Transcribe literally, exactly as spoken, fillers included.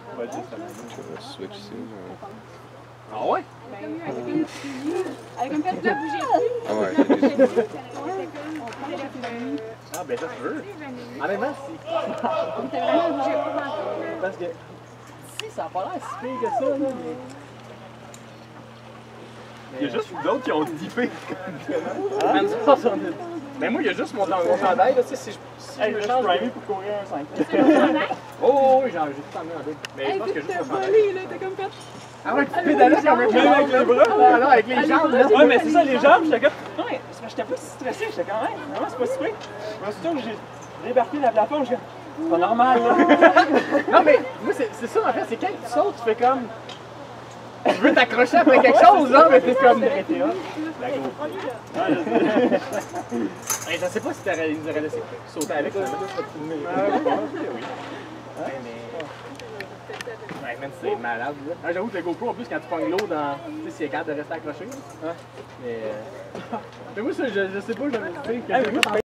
Je vais switch soon. Ah ouais? Elle a comme fait la bouger. Ah ouais. Ah ben ça se veut. Honnêtement, si. On était vraiment bougé pas mal. Parce que si ça a pas l'air si pire que ça, là, mais. Il y a juste d'autres qui ont dippé. Ah, même ça, ça, mais moi, il y a juste mon, mon chandail, là, tu sais, si je, si Hey, je me je change... suis primé pour courir un cinq. Oh, oui, j'ai j'ai tout emmené un peu. Mais je pense que juste mon chandail. volé, là, t'as comme fait. Ah ouais, tu pédales comme un Même avec les bras? Ah non, avec les jambes, là. Ouais, mais c'est ça, les jambes, j'étais comme. Non, mais c'est parce que j'étais pas si stressé, j'étais quand même. Vraiment, c'est pas si pire. Aussitôt que j'ai débarqué de la plateforme, j'ai. C'est pas normal, là. Non, mais moi, c'est c'est ça, en fait, c'est quand tu sautes, tu fais comme. Tu veux t'accrocher après quelque chose, là, mais t'es comme. La go. Hey, je sais pas si t'aurais nous aurais laissé sauter avec, là. Ouais, mais. Ouais, man, c'est malade, là. Ah, j'avoue que le GoPro, en plus, quand tu pognes l'eau dans. Tu sais, s'il est capable de rester accroché, là. Mais. euh, Mais moi, ça, je, je sais pas, je sais.